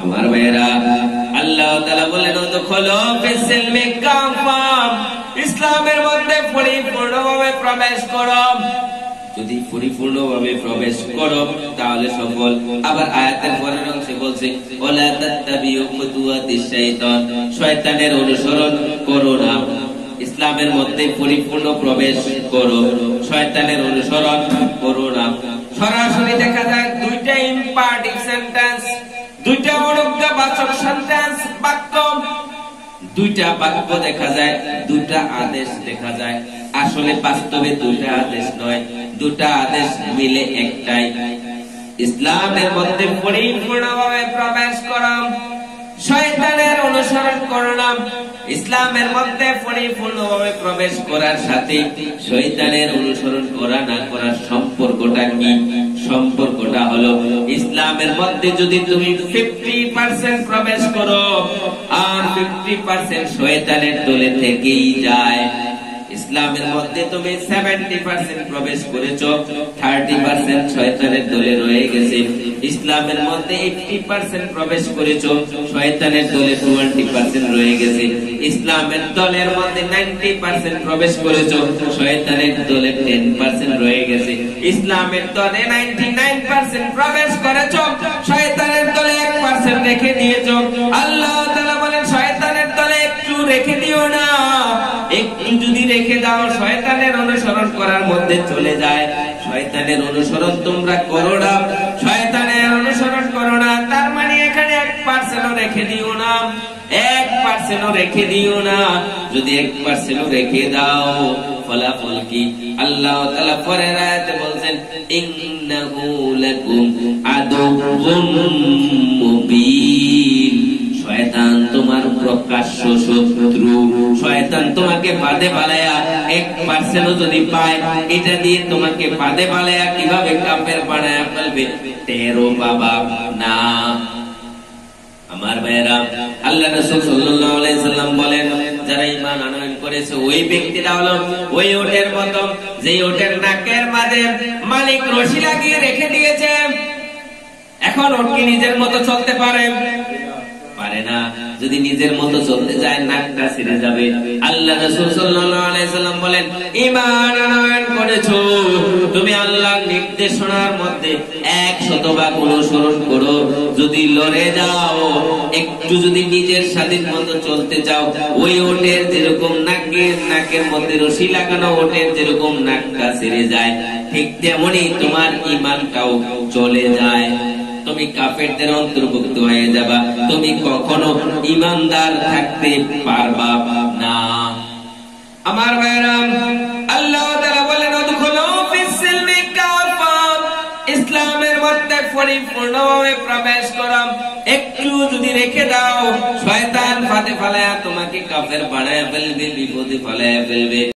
আমার ভাইরা আল্লাহ তাআলা বলেন উদখুলু ফিস-সিলমি কাফা, ইসলামের মধ্যে পরিপূর্ণভাবে প্রবেশ করো। যদি পরিপূর্ণভাবে প্রবেশ করো তাহলে সফল। আবার আয়াতের পরের অংশে বলছে ওয়ালা তাত্তাবিউ খুতুওয়াতিশ শাইতান, শয়তানের অনুসরণ করো না। ইসলামের মধ্যে পরিপূর্ণ প্রবেশ করো, শয়তানের অনুসরণ করো না। সরাসরি দেখা যায় দুইটা ইম্পারেটিভ সেন্টেন্স, দুইটা অনুজ্ঞাবাচক সেন্টেন্স, বাক্য, দুইটা বাক্য দেখা যায়, দুইটা আদেশ দেখা যায়। আসলে বাস্তবে দুইটা আদেশ নয়, দুটা আদেশ মিলে একটাই। ইসলামের মধ্যে পরিপূর্ণভাবে প্রবেশ করো, শয়তানের অনুসরণ করো না। ইসলামের মধ্যে পরিপূর্ণভাবে প্রবেশ করার সাথে শয়তানের অনুসরণ করা না করার সম্পর্কটা কি? সম্পর্কটা হলো ইসলামের মধ্যে যদি তুমি 50% প্রবেশ করো আর 50% শয়তানের দলে থেকেই যায়। ইসলামের মধ্যে তুমি 70% প্রবেশ করেছো, 30% শয়তানের দলে রয়ে গেছে। ইসলামের মধ্যে 80% প্রবেশ করেছো, শয়তানের দলে 20% রয়ে গেছে। ইসলামের দলের মধ্যে 90% প্রবেশ করেছো, শয়তানের দলে 10% রয়ে গেছে। ইসলামের দলে 99% প্রবেশ করেছো, শয়তানের দলে 1% রেখে দিয়েছো। আল্লাহ তাআলা বলেন শয়তানের দলে একটু রেখে দিও না। একটু যদি রেখে দাও শয়তানের অনুসরণ করার মধ্যে চলে যায়। শয়তানের অনুসরণ তোমরা করো না, শয়তানের অনুসরণ করো না, তার মানে এখানে 1% রেখে দিও না, 1% রেখে দিও না। যদি 1% রেখে দাও ফলাফল কি? আল্লাহ তাআলা পরের আয়াতে বলছেন ইন্নাহু লাকুম আদুউম মুবিন, শয়তান তোমার প্রকাশ্য শত্রু। শয়তান তোমাকে ফাঁদে পালায়া 1% যদি পায়, এটা দিয়ে তোমাকে ফাঁদে পালায়া কিভাবে কাফের বানায়া ফেলবে টেরো বাবা না। আমার ভাইরা আল্লাহ রাসূল সাল্লাল্লাহু আলাইহি সাল্লাম বলেন যারা ঈমান আনয়ন করেছে ওই ব্যক্তিরা হলো ওই ওটের মতো যে ওটের নাকের মাঝে মালিক রশি লাগিয়ে রেখে দিয়েছে। এখন ওট কি নিজের মতো চলতে পারে? পারে না। যদি নিজের মতো চলতে যায় নাকটা ছিঁড়ে যাবে। আল্লাহ রাসূল সাল্লাল্লাহু আলাইহি সাল্লাম বলেন ঈমান আনয়ন করেছো, তুমি আল্লাহর নির্দেশনার মধ্যে 100% অনুসরণ করো। যদি লড়ে যাও, একটু যদি নিজের স্বাধীন মতো চলতে চাও, ওই ওটের যেরকম নাকের মধ্যে রশি লাগানো ওটের যেরকম নাকটা ছিঁড়ে যায়, ঠিক তেমনি তোমার ঈমানটাও চলে যায়। তুমি কাফেরদের অন্তর্ভুক্ত হয়ে যাবা, তুমি কখনো ঈমানদার থাকতে পারবা না। আমার ভাইরা আল্লাহ তাআলা বলেন উদখুলু ফিস-সিলমি কাফা, ইসলামের মধ্যে পরিপূর্ণভাবে প্রবেশ করো। একটু যদি রেখে দাও শয়তান ফাঁদে ফেলায়া তোমাকে কাফের বানায়া ফেলবে, বিপদে ফেলায়া ফেলবে।